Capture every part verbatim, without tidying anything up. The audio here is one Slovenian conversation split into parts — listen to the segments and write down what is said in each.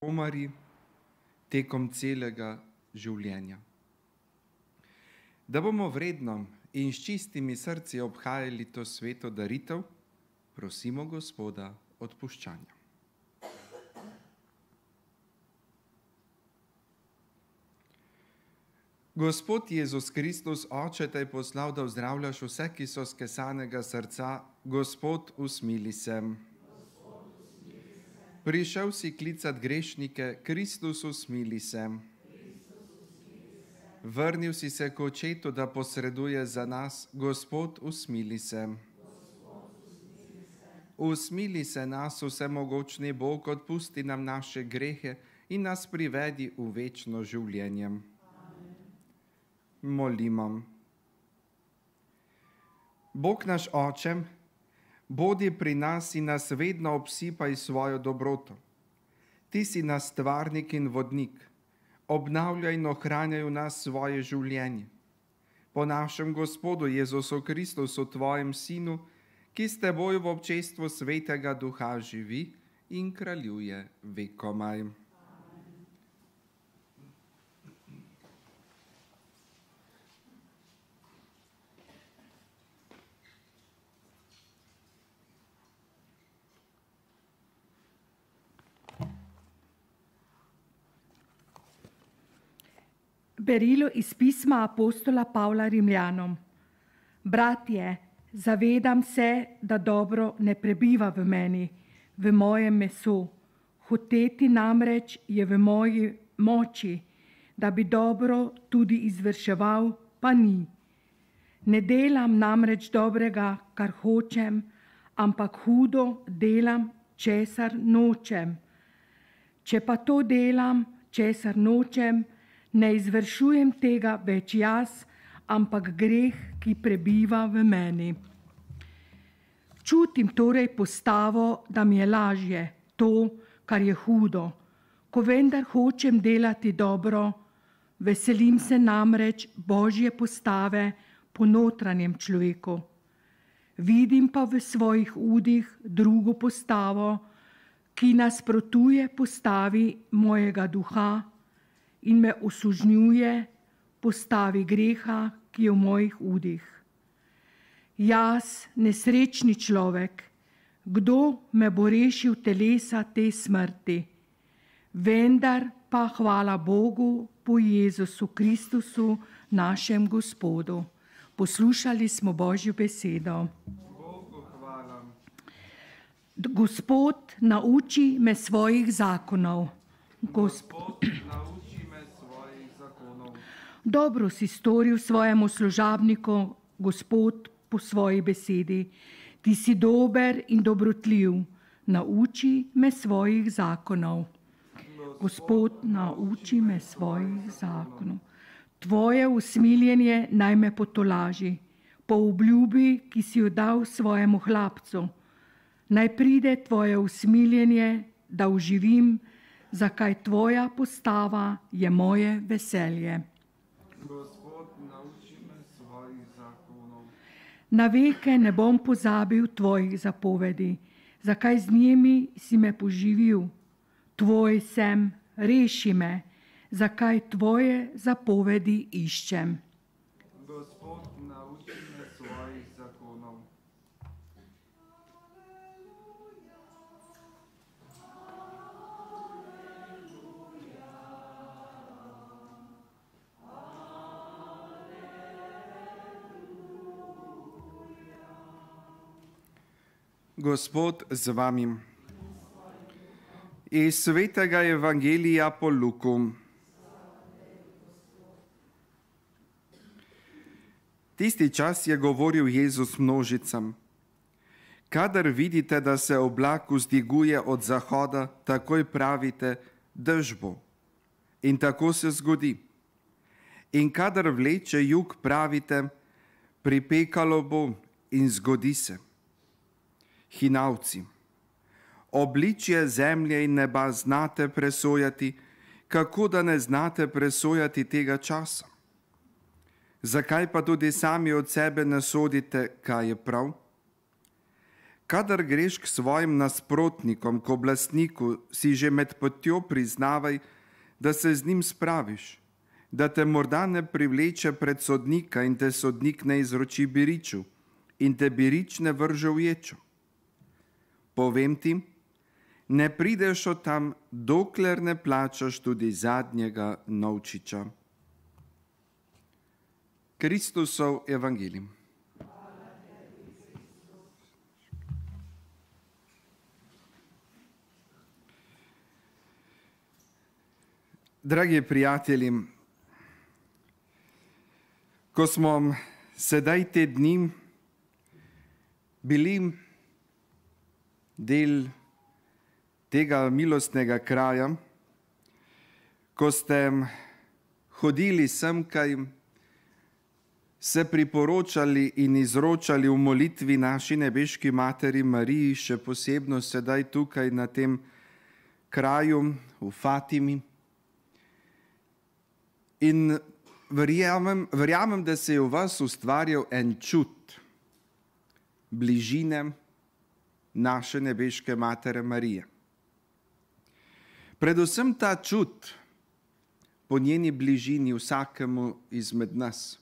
Omari tekom celega življenja. Da bomo vredno in s čistimi srci obhajali to sveto daritev, prosimo Gospoda odpuščanja. Gospod Jezus Kristus, Oče, te je poslal, da vzdravljaš vse, ki so skesanega srca. Gospod, usmili se. Prišel si klicat grešnike, Kristus, usmili se. Vrnil si se k Očetu, da posreduje za nas, Gospod, usmili se. Usmili se nas, vsemogočni Bog, odpusti nam naše grehe in nas privedi v večno življenje. Molimo. Bog naš Oče, bodi pri nas in nas vedno obsipaj svojo dobroto. Ti si naš stvarnik in vodnik, obnavljaj in ohranjaj v nas svoje življenje. Po našem Gospodu Jezusu Kristusu, tvojem Sinu, ki s teboj v občestvu Svetega Duha živi in kraljuje vekomaj. Berilo iz pisma apostola Pavla Rimljanom. Bratje, zavedam se, da dobro ne prebiva v meni, v mojem mesu. Hoteti namreč je v moji moči, da bi dobro tudi izvrševal, pa ni. Ne delam namreč dobrega, kar hočem, ampak hudo delam, česar nočem. Če pa to delam, česar nočem, ne izvršujem tega več jaz, ampak greh, ki prebiva v meni. Čutim torej postavo, da mi je lažje to, kar je hudo. Ko vendar hočem delati dobro, veselim se namreč Božje postave po notranjem človeku. Vidim pa v svojih udih drugo postavo, ki nasprotuje postavi mojega duha in me osužnjuje postavi greha, ki je v mojih udih. Jaz, nesrečni človek, kdo me bo rešil telesa te smrti? Vendar pa hvala Bogu po Jezusu Kristusu, našem Gospodu. Poslušali smo Božjo besedo. Bogu hvala. Gospod, nauči me svojih zakonov. Gospod, dobro si storil svojemu služabniku, Gospod, po svoji besedi. Ti si dober in dobrotljiv, nauči me svojih zakonov. Gospod, nauči me svojih zakonov. Tvoje usmiljenje naj me potolaži, po obljubi, ki si jo dal svojemu hlapcu. Naj pride tvoje usmiljenje, da uživim, zakaj tvoja postava je moje veselje. Gospod, nauči me svojih zakonov. Na veke ne bom pozabil tvojih zapovedi, zakaj z njimi si me poživil. Tvoj sem, reši me, zakaj tvoje zapovedi iščem. Gospod, nauči me svojih zakonov. Gospod z vami. Iz svetega evangelija po Luku. Tisti čas je govoril Jezus množicam. Kadar vidite, da se oblak vzdiguje od zahoda, takoj pravite, dež bo. In tako se zgodi. In kadar vleče jug, pravite, pripekalo bo in zgodi se. Hinavci, obličje zemlje in neba znate presojati, kako da ne znate presojati tega časa? Zakaj pa tudi sami od sebe ne sodite, kaj je prav? kadar greš k svojim nasprotnikom, k oblastniku, si že med potjo priznavaj, da se z njim spraviš, da te morda ne privleče pred sodnika in te sodnik ne izroči biriču in te birič ne vrže v ječo. Povem ti, ne prideš od tam, dokler ne plačaš tudi zadnjega novčiča. Kristusov evangelij. Dragi prijatelji, ko smo sedaj te dni bili del tega milostnega kraja, ko ste hodili semkaj, se priporočali in izročali v molitvi naši nebeški materi Mariji, še posebno sedaj tukaj na tem kraju v Fatimi. In verjamem, verjamem, da se je v vas ustvarjal en čut bližine naše nebeške matere Marije. Predvsem ta čut po njeni bližini vsakemu izmed nas.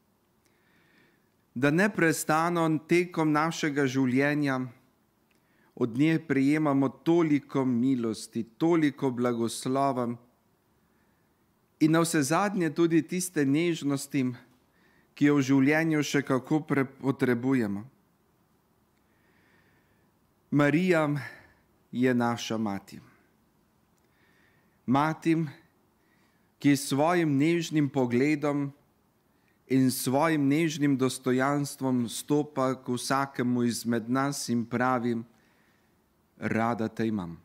Da neprestano tekom našega življenja od nje prejemamo toliko milosti, toliko blagoslova in na vse zadnje tudi tiste nežnosti, ki jo v življenju še kako potrebujemo. Marija je naša mati. Mati, ki s svojim nežnim pogledom in svojim nežnim dostojanstvom stopa k vsakemu izmed nas in pravi: rada te imam.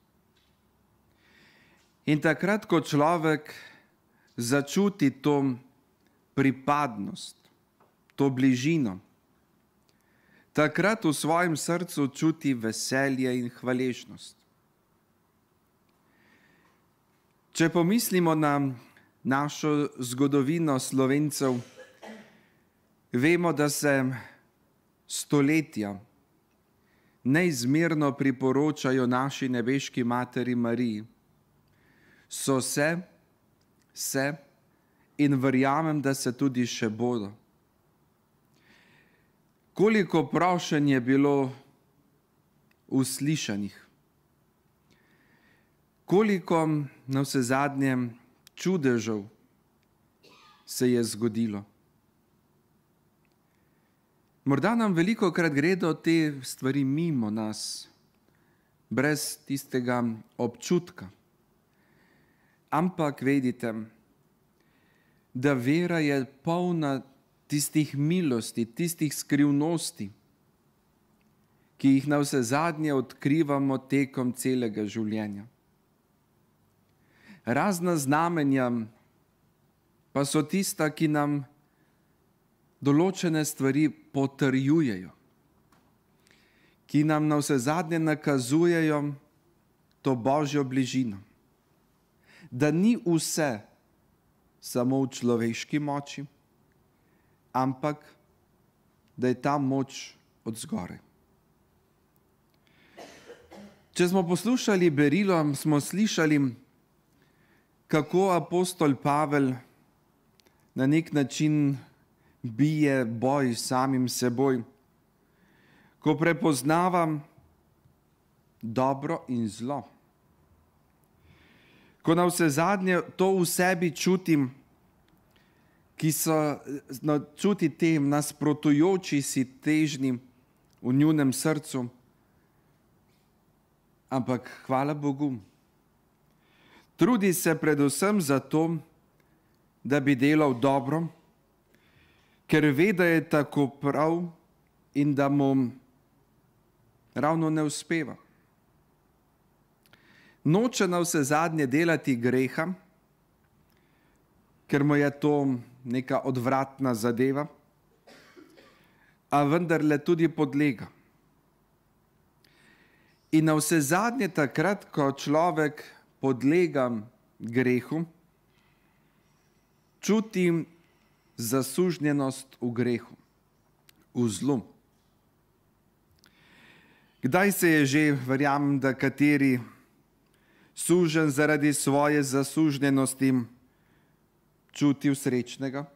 In takrat, ko človek začuti to pripadnost, to bližino, takrat v svojem srcu čuti veselje in hvaležnost. Če pomislimo na našo zgodovino Slovencev, vemo, da se stoletja neizmerno priporočajo naši nebeški materi Mariji. So se, se in verjamem, da se tudi še bodo. Koliko prošenj je bilo uslišanih, koliko na vse zadnje čudežev se je zgodilo. Morda nam velikokrat gredo te stvari mimo nas, brez tistega občutka. Ampak vedite, da vera je polna tistih milosti, tistih skrivnosti, ki jih na vse zadnje odkrivamo tekom celega življenja. Razna znamenja pa so tista, ki nam določene stvari potrjujejo, ki nam na vse zadnje nakazujejo to Božjo bližino. Da ni vse samo v človeški moči, ampak da je ta moč od zgoraj. Če smo poslušali berilo, smo slišali, kako apostol Pavel na nek način bije boj s samim seboj, ko prepoznava dobro in zlo. Ko na vse zadnje to v sebi čutim, ki so no, čuti te nasprotujoči si težnji v njunem srcu, ampak hvala Bogu. Trudi se predvsem zato, da bi delal dobro, ker ve, da je tako prav in da mu ravno ne uspeva. Noče na vse zadnje delati greha, ker mu je to neka odvratna zadeva, a vendarle tudi podlega. In na vse zadnje takrat, ko človek podlega grehu, čuti zasužnjenost v grehu, v zlu. Kdaj se je že, verjamem, da kateri suženj zaradi svoje zasužnjenosti čutil srečnega?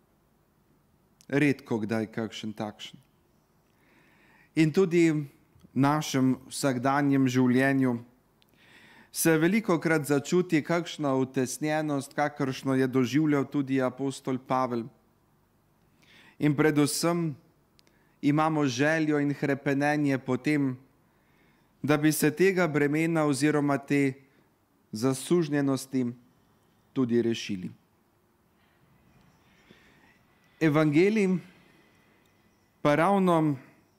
Redko kdaj kakšen takšen. In tudi v našem vsakdanjem življenju se velikokrat začuti kakšna utesnjenost, kakršno je doživljal tudi apostol Pavel. In predvsem imamo željo in hrepenenje po tem, da bi se tega bremena oziroma te zasužnjenosti tudi rešili. Evangelij pa ravno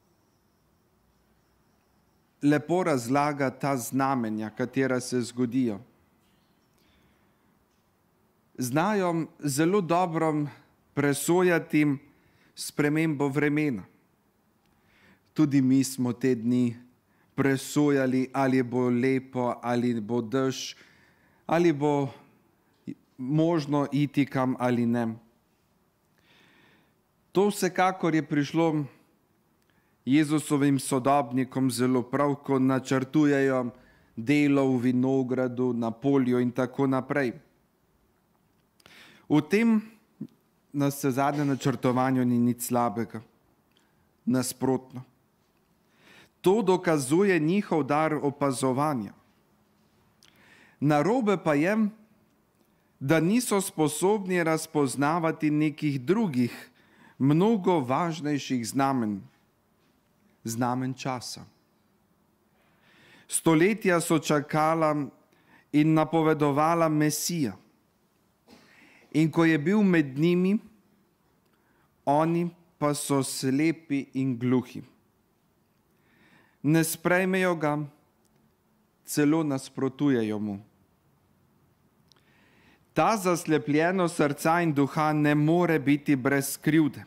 lepo razlaga ta znamenja, katera se zgodijo. Znajo zelo dobro presojati spremembo vremena. Tudi mi smo te dni presojali, ali bo lepo, ali bo dež, ali bo možno iti kam ali ne. To vsekakor je prišlo Jezusovim sodobnikom zelo prav, ko načrtujejo delo v vinogradu, na polju in tako naprej. V tem na zadnjem načrtovanju ni nič slabega. Nasprotno. To dokazuje njihov dar opazovanja. Narobe pa je, da niso sposobni razpoznavati nekih drugih, mnogo važnejših znamen, znamen časa. Stoletja so čakala in napovedovala Mesija. In ko je bil med njimi, oni pa so slepi in gluhi. Ne sprejmejo ga, celo nasprotujejo mu. Ta zaslepljenost srca in duha ne more biti brez krivde.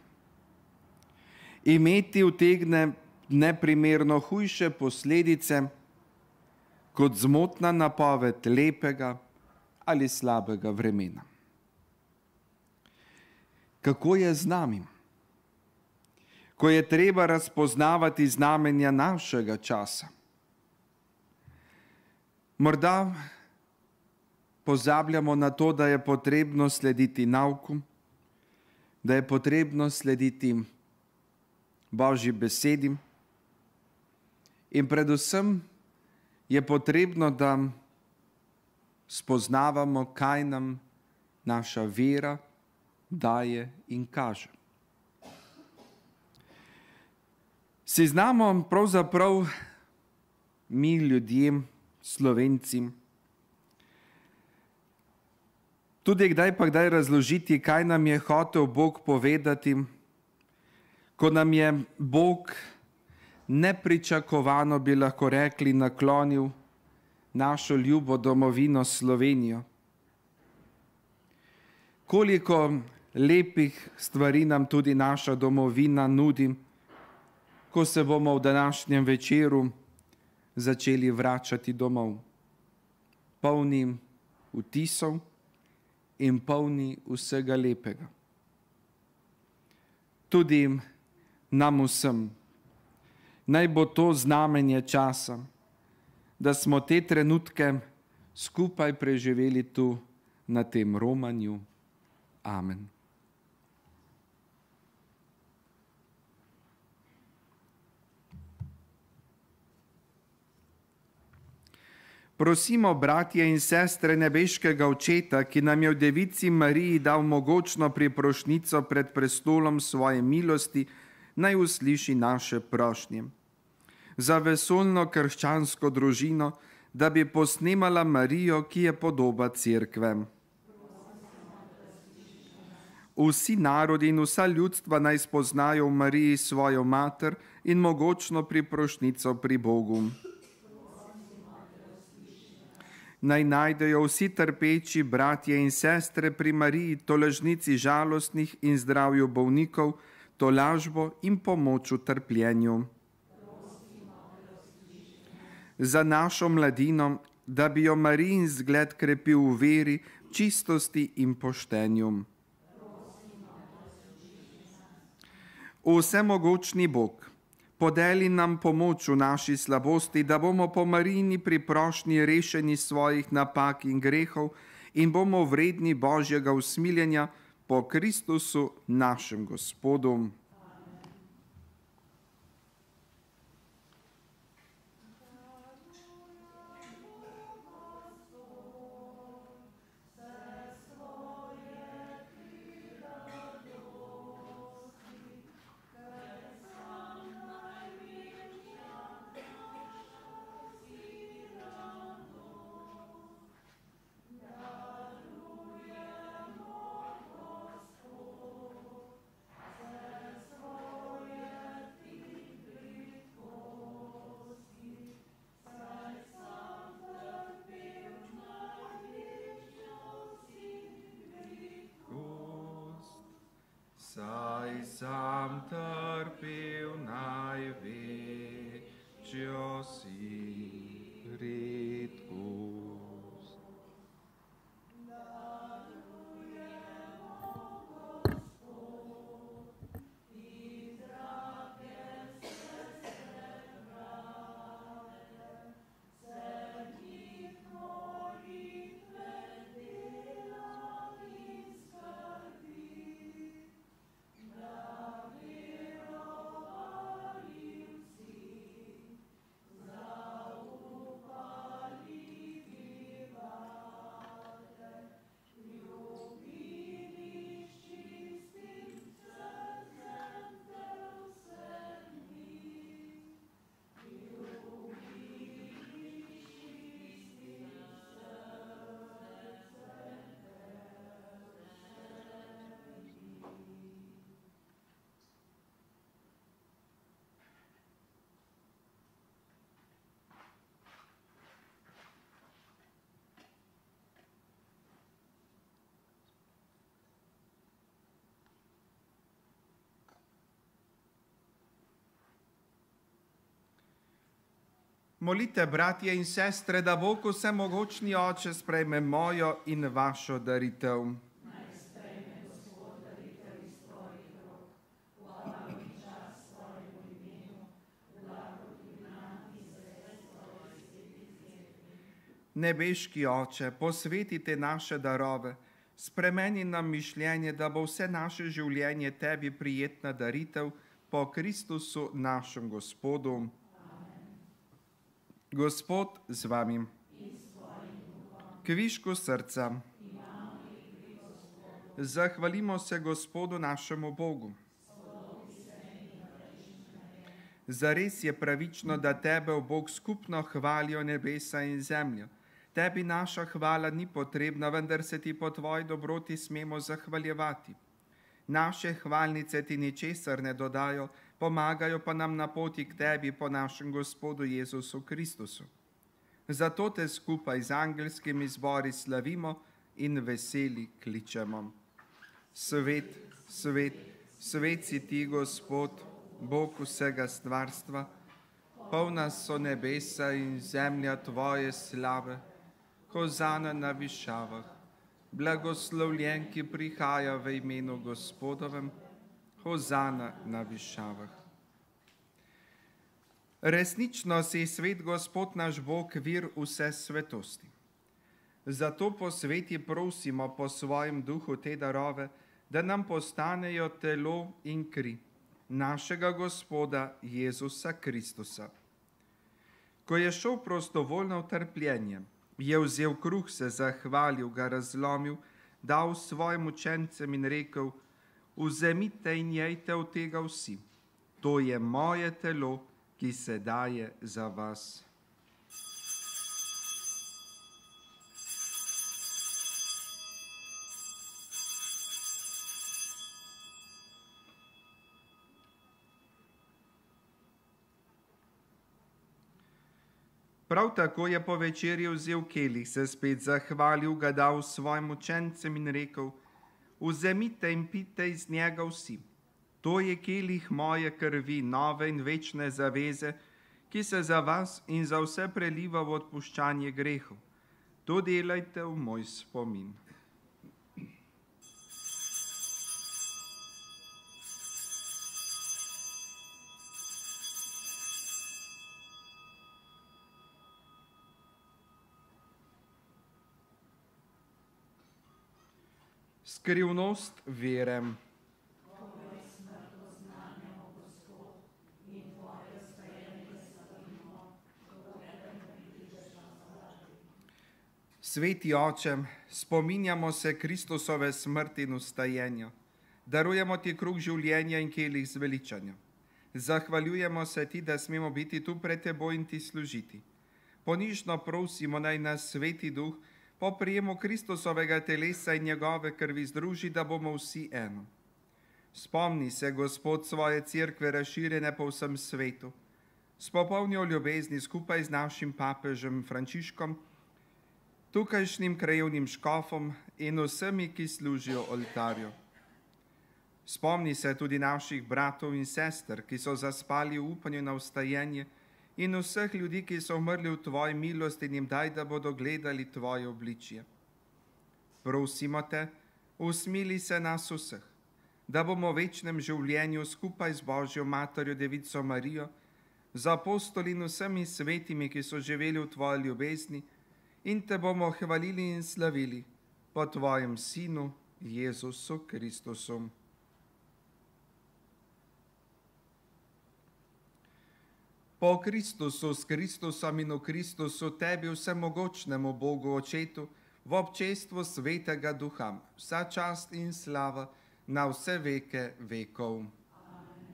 Imeti utegne neprimerno hujše posledice kot zmotna napoved lepega ali slabega vremena. Kako je z nami? Ko je treba razpoznavati znamenja našega časa. Morda pozabljamo na to, da je potrebno slediti nauku, da je potrebno slediti Božji besedi in predvsem je potrebno, da spoznavamo, kaj nam naša vera daje in kaže. Si znamo pravzaprav mi ljudje, Slovenci, tudi kdaj pa kdaj razložiti, kaj nam je hotel Bog povedati, ko nam je Bog nepričakovano, bi lahko rekli, naklonil našo ljubo domovino Slovenijo. Koliko lepih stvari nam tudi naša domovina nudi, ko se bomo v današnjem večeru začeli vračati domov. Polni vtisov in polni vsega lepega. Tudi nam vsem. Naj bo to znamenje časa, da smo te trenutke skupaj preživeli tu na tem romanju. Amen. Prosimo, bratje in sestre nebeškega Očeta, ki nam je v Devici Mariji dal mogočno priprošnjico pred prestolom svoje milosti, naj usliši naše prošnje. Za vesoljno krščansko družino, da bi posnemala Marijo, ki je podoba Cerkve. Vsi narodi in vsa ljudstva naj spoznajo v Mariji svojo mater in mogočno priprošnjico pri Bogu. Naj najdejo vsi trpeči bratje in sestre pri Mariji tolažnici žalostnih in zdravju bolnikov, tolažbo in pomoč v trpljenju. Za našo mladino, da bi jo Marijin zgled krepil v veri, čistosti in poštenju. Vsemogočni Bog, Podeli nam pomoč v naši slabosti, da bomo po Marijini pri prošnji rešeni svojih napak in grehov in bomo vredni Božjega usmiljenja po Kristusu našem Gospodu. Saj sam trpel največjo si redkost. Molite, bratje in sestre, da Bog vsemogočni Oče sprejme mojo in vašo daritev. Naj sprejme Gospod daritev iz tvojih rok. Hvala in čast tvojemu imenu, blagoti nam in sredstvo iz sveti. Nebeški Oče, posvetite naše darove, spremeni nam mišljenje, da bo vse naše življenje tebi prijetna daritev po Kristusu našem Gospodu. Gospod z vami. Kvišku srca. Zahvalimo se Gospodu našemu Bogu. Zares je pravično, da tebe, o Bog, skupno hvalijo nebesa in zemlja. Tebi naša hvala ni potrebna, vendar se ti po tvoji dobroti smemo zahvaljevati. Naše hvalnice ti ničesar ne dodajo, pomagajo pa nam na poti k tebi po našem Gospodu Jezusu Kristusu. Zato te skupaj z angelskimi zbori slavimo in veseli kličemo. Svet, svet, svet si ti, Gospod, Bog vsega stvarstva, polna so nebesa in zemlja tvoje slave, hozana na višavah, blagoslovljen, ki prihaja v imenu Gospodovem, hozana na višavah. Resnično si svet Gospod naš Bog, vir vse svetosti. Zato po sveti prosimo po svojem duhu te darove, da nam postanejo telo in kri našega Gospoda Jezusa Kristusa. Ko je šel prostovoljno v trpljenje, je vzel kruh, se zahvalil, ga razlomil, dal svojim učencem in rekel: vzemite in jejte od tega vsi. To je moje telo, ki se daje za vas. Prav tako je po večerji vzel kelih, se spet zahvalil, ga dal svojim učencem in rekel: vzemite in pite iz njega vsi. To je kelih moje krvi, nove in večne zaveze, ki se za vas in za vse preliva v odpuščanje grehov. To delajte v moj spomin. Skrivnost vere. Sveti Oče, spominjamo se Kristusove smrti in vstajenja. Darujemo ti kruh življenja in kelih zveličanja. Zahvaljujemo se ti, da smemo biti tu pred teboj in ti služiti. Ponižno prosimo, naj nas Sveti Duh po prijemu Kristusovega telesa in njegove krvi združi, da bomo vsi eno. Spomni se, Gospod, svoje cerkve razširjene po vsem svetu. S popolnjo ljubezni skupaj z našim papežem Frančiškom, tukajšnjim krajevnim škofom in vsemi, ki služijo oltarju. Spomni se tudi naših bratov in sester, ki so zaspali v upanju na vstajenje, in vseh ljudi, ki so umrli v tvoji milosti, in jim daj, da bodo gledali tvoje obličje. Prosimo te, usmili se nas vseh, da bomo v večnem življenju skupaj z Božjo materjo Devico Marijo, z apostoli in vsemi svetimi, ki so živeli v tvoji ljubezni, in te bomo hvalili in slavili po tvojem Sinu, Jezusu Kristusu. Po Kristusu, s Kristusom in v Kristusu, tebi vsemogočnemu Bogu Očetu, v občestvu Svetega Duha, vsa čast in slava na vse veke vekov. Amen.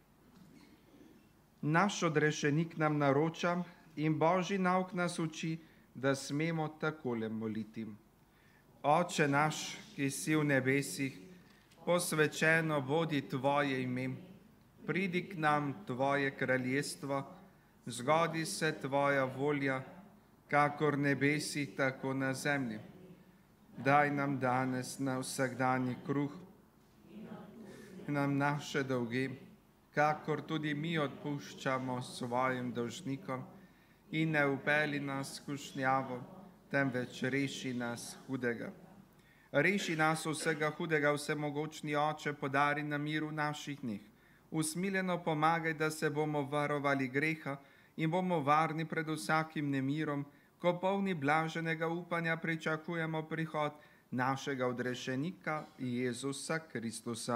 Naš odrešenik nam naroča in Božji nauk nas uči, da smemo takole moliti. Oče naš, ki si v nebesih, posvečeno bodi tvoje ime. Pridi k nam tvoje kraljestvo, zgodi se tvoja volja, kakor nebesi, tako na zemlji. Daj nam danes na vsakdanji kruh, nam naše dolge, kakor tudi mi odpuščamo svojim dolžnikom, in ne vpelji nas v skušnjavo, temveč reši nas hudega. Reši nas vsega hudega, vsemogočni Oče, podari nam mir v naših dneh. Usmiljeno pomagaj, da se bomo varovali greha in bomo varni pred vsakim nemirom, ko polni blaženega upanja pričakujemo prihod našega odrešenika Jezusa Kristusa.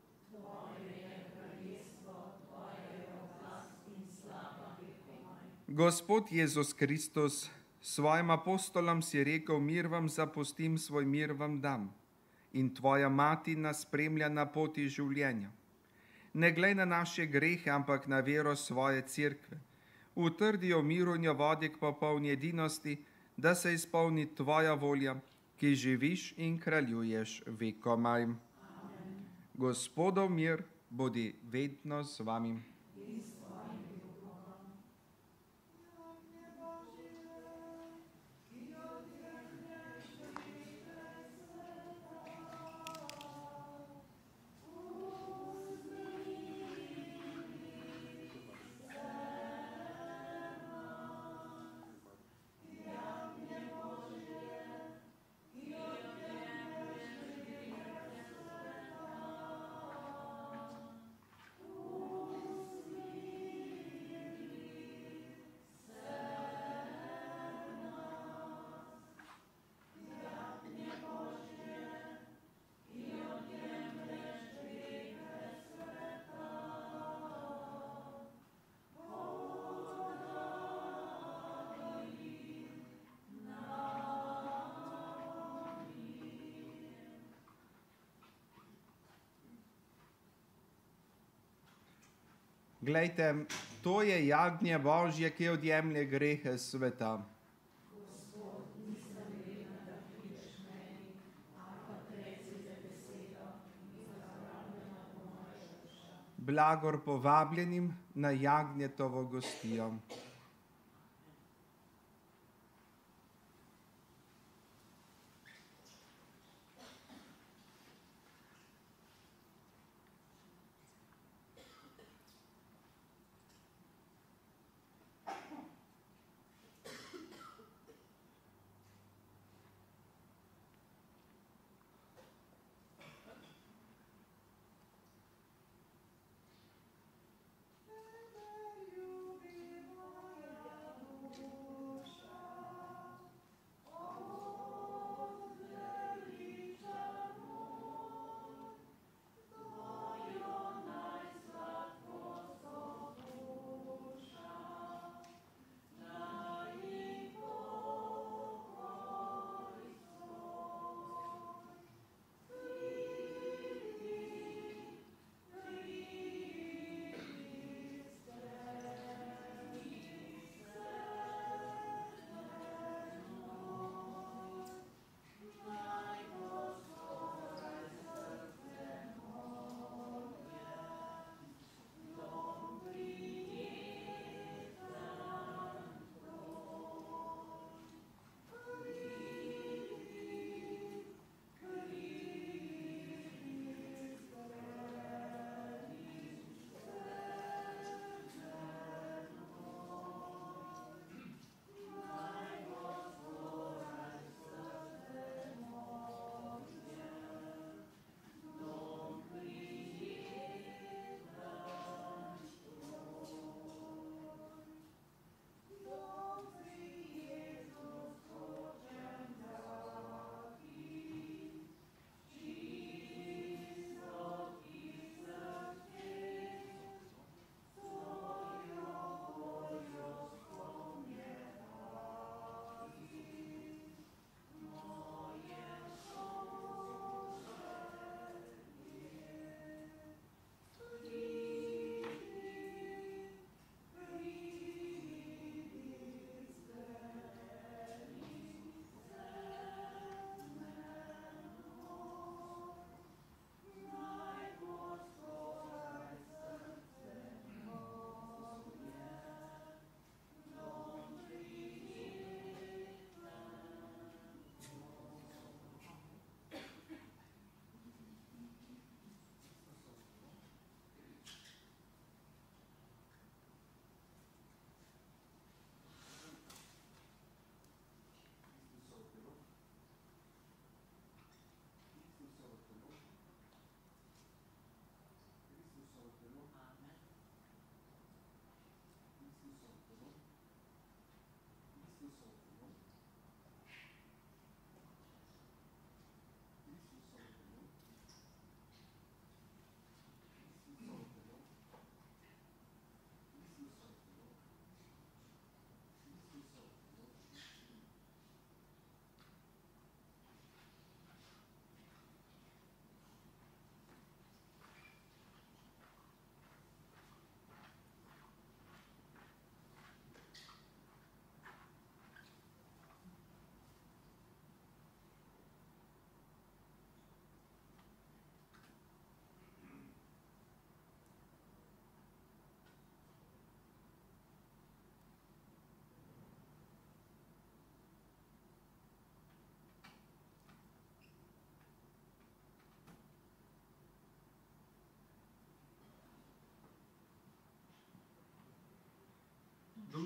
Gospod Jezus Kristus, svojim apostolom si rekel, mir vam zapustim, svoj mir vam dam. In tvoja mati nas spremlja na poti življenja. Ne glej na naše grehe, ampak na vero svoje cerkve. Utrdi jo miru in jo vodi k popolni edinosti, da se izpolni tvoja volja, ki živiš in kraljuješ vekomaj. Gospodov mir bodi vedno z vami. Glejte, to je jagnje Božje, ki odjemlje grehe sveta. Blagor povabljenim na jagnjetovo gostijo.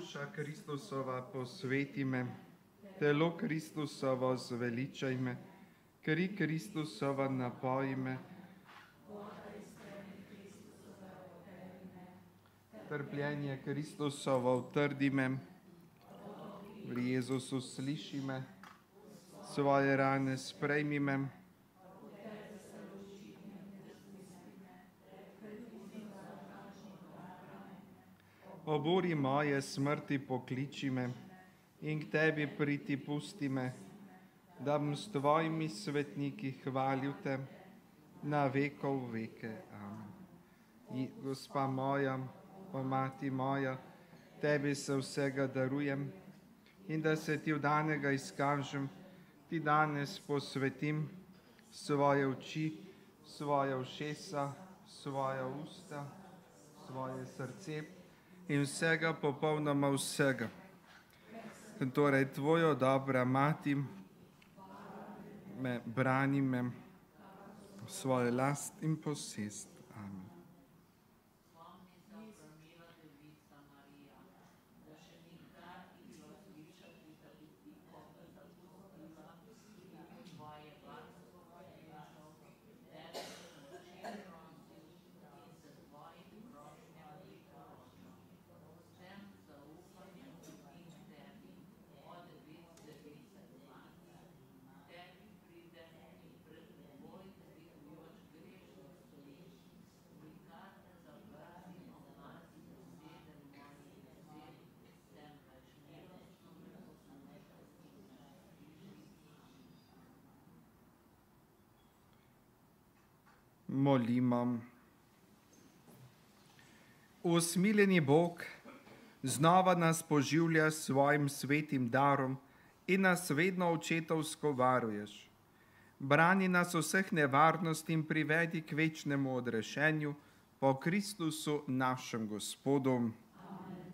Duša Kristusova posveti me, telo Kristusovo zveličaj me, kri Kristusova napoj me, trpljenje Kristusovo utrdi me, pri Jezusu sliši me, svoje rane sprejmi me, oburi moje smrti pokliči me in k tebi priti pusti me, da bom s tvojimi svetniki hvalil te na vekov veke. Amen. In gospa moja, o mati moja, tebi se vsega darujem in da se ti vdanega izkažem, ti danes posvetim svoje oči, svoje ušesa, svoja usta, svoje srce in vsega, popolnoma vsega. Torej, tvojo dobra mati me brani me svojo last in posest. Amen. Molimo. Usmiljeni Bog, znova nas poživlja s svojim svetim darom in nas vedno očetovsko varuješ. Brani nas vseh nevarnosti in privedi k večnemu odrešenju po Kristusu našem Gospodu. Amen.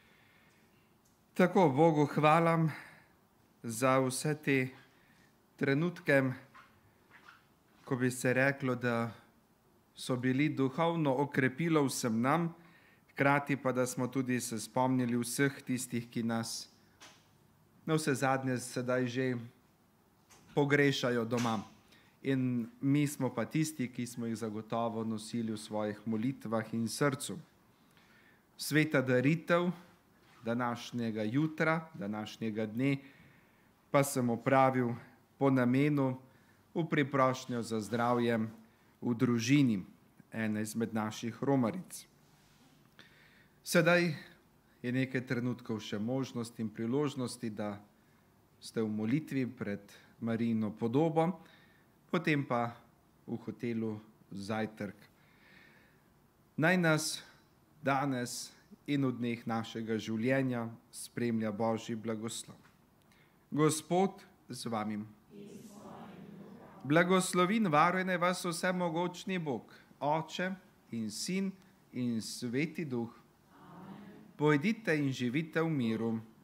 Tako Bogu hvala za vse te trenutke, ko bi se reklo, da so bili duhovno okrepilo vsem nam, hkrati pa, da smo tudi se spomnili vseh tistih, ki nas na vse zadnje sedaj že pogrešajo doma. In mi smo pa tisti, ki smo jih zagotovo nosili v svojih molitvah in srcu. Sveta daritev današnjega jutra, današnjega dne, pa sem opravil po namenu v priprošnjo za zdravje v družini, ene izmed naših romaric. Sedaj je nekaj trenutkov še možnosti in priložnosti, da ste v molitvi pred Marijino podobo, potem pa v hotelu zajtrk. Naj nas danes in v dneh našega življenja spremlja Božji blagoslov. Gospod z vami. Blagoslovin varujne vas vsemogočni Bog, Oče in Sin in Sveti Duh. Amen. Pojdite in živite v miru.